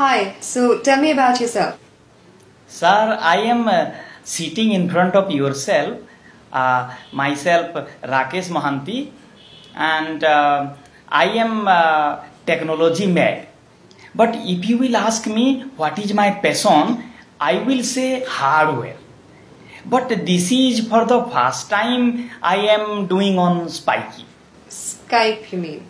Hi, so tell me about yourself. Sir, I am sitting in front of yourself, myself Rakesh Mohanty, and I am technology mad. But if you will ask me what is my passion, I will say hardware. But this is for the first time I am doing on Spiky. Skype, you mean?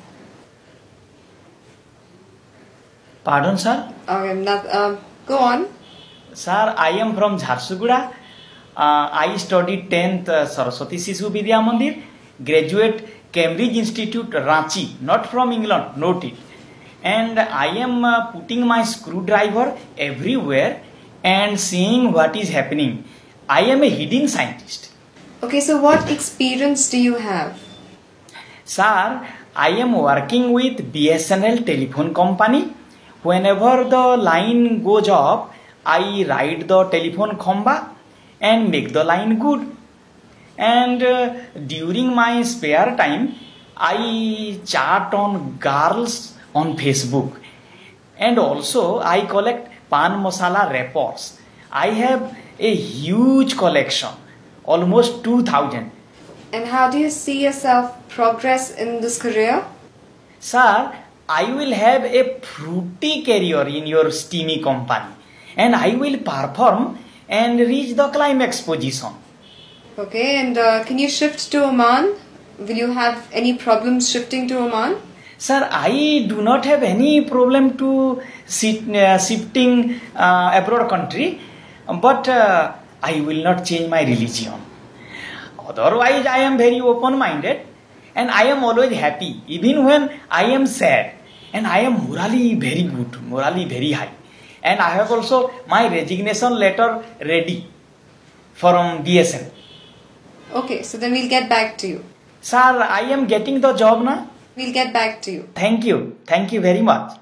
Pardon, sir? Go on. Sir, I am from Jharsuguda. I studied 10th Saraswati Sishu Vidya Mandir, graduate Cambridge Institute Ranchi, not from England, note it. And I am putting my screwdriver everywhere and seeing what is happening. I am a hidden scientist. Okay, so what experience do you have? Sir, I am working with BSNL telephone company. Whenever the line goes off, I ride the telephone khamba and make the line good. And during my spare time, I chat on girls on Facebook. And also I collect pan masala wrappers. I have a huge collection, almost 2000. And how do you see yourself progress in this career? Sir, I will have a fruity career in your steamy company and I will perform and reach the climax position. Okay, and can you shift to Oman? Will you have any problems shifting to Oman? Sir, I do not have any problem to shifting abroad country, but I will not change my religion. Otherwise, I am very open-minded and I am always happy, even when I am sad. And I am morally very good, morally very high. And I have also my resignation letter ready from BSN. Okay, so then we'll get back to you. Sir, I am getting the job now. We'll get back to you. Thank you. Thank you very much.